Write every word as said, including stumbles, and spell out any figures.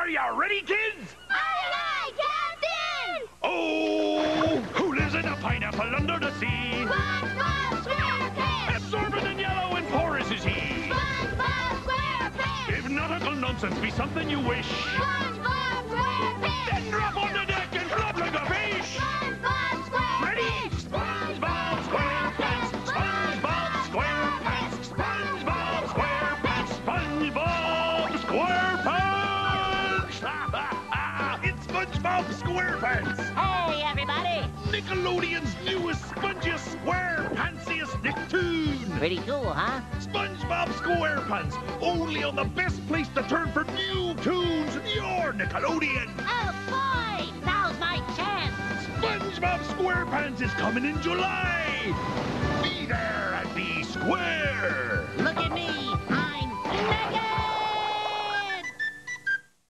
Are you ready, kids? Aye, aye, Captain! Oh, who lives in a pineapple under the sea? SpongeBob SquarePants! Absorbent and yellow and porous is he. SpongeBob SquarePants! If nautical nonsense be something you wish, SpongeBob SquarePants! then drop on the deck and flop like a fish. SpongeBob SquarePants! Ready? SpongeBob SquarePants! SpongeBob SquarePants! SpongeBob SquarePants! SpongeBob SquarePants! It's SpongeBob SquarePants! Hey, everybody! Nickelodeon's newest, spongiest, square-pantsiest Nicktoon! Pretty cool, huh? SpongeBob SquarePants! Only on the best place to turn for new tunes in your Nickelodeon! Oh, boy! Now's my chance! SpongeBob SquarePants is coming in July! Be there and be square! Look at me! I'm naked!